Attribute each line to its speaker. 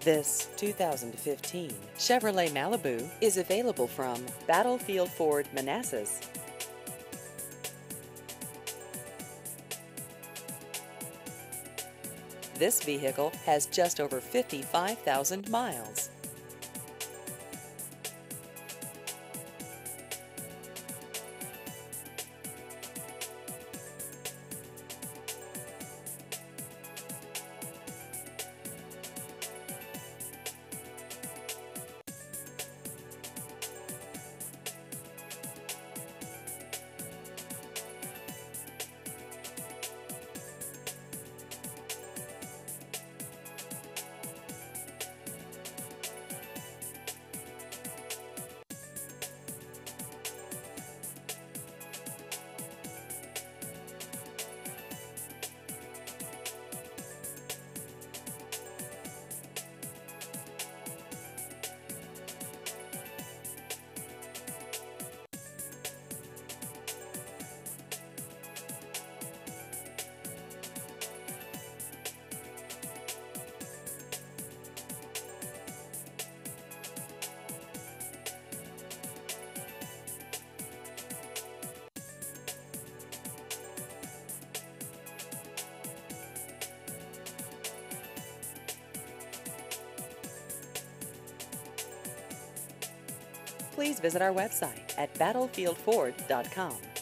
Speaker 1: This 2015 Chevrolet Malibu is available from Battlefield Ford Manassas. This vehicle has just over 55,000 miles. Please visit our website at battlefieldford.com.